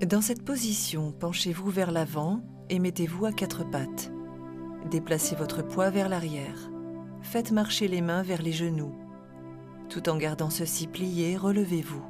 Dans cette position, penchez-vous vers l'avant et mettez-vous à quatre pattes. Déplacez votre poids vers l'arrière. Faites marcher les mains vers les genoux. Tout en gardant ceux-ci pliés, relevez-vous.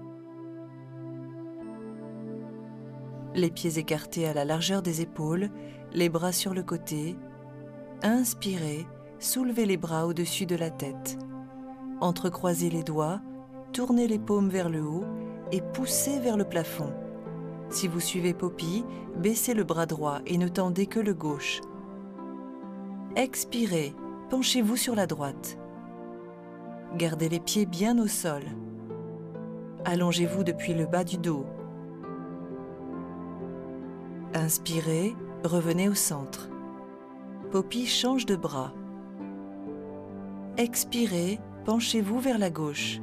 Les pieds écartés à la largeur des épaules, les bras sur le côté. Inspirez, soulevez les bras au-dessus de la tête. Entrecroisez les doigts, tournez les paumes vers le haut et poussez vers le plafond. Si vous suivez Poppy, baissez le bras droit et ne tendez que le gauche. Expirez, penchez-vous sur la droite. Gardez les pieds bien au sol. Allongez-vous depuis le bas du dos. Inspirez, revenez au centre. Poppy change de bras. Expirez, penchez-vous vers la gauche.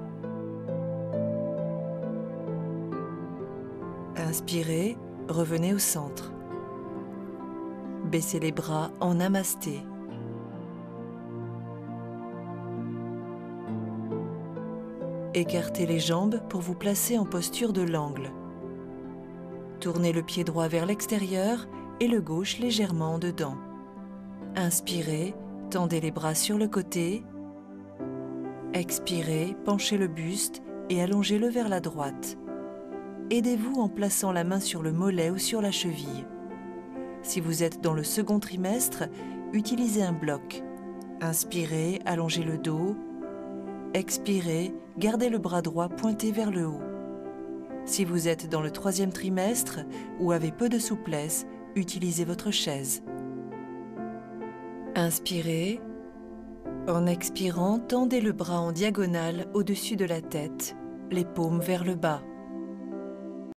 Inspirez, revenez au centre. Baissez les bras en namasté. Écartez les jambes pour vous placer en posture de l'angle. Tournez le pied droit vers l'extérieur et le gauche légèrement en dedans. Inspirez, tendez les bras sur le côté. Expirez, penchez le buste et allongez-le vers la droite. Aidez-vous en plaçant la main sur le mollet ou sur la cheville. Si vous êtes dans le second trimestre, utilisez un bloc. Inspirez, allongez le dos. Expirez, gardez le bras droit pointé vers le haut. Si vous êtes dans le troisième trimestre ou avez peu de souplesse, utilisez votre chaise. Inspirez. En expirant, tendez le bras en diagonale au-dessus de la tête, les paumes vers le bas.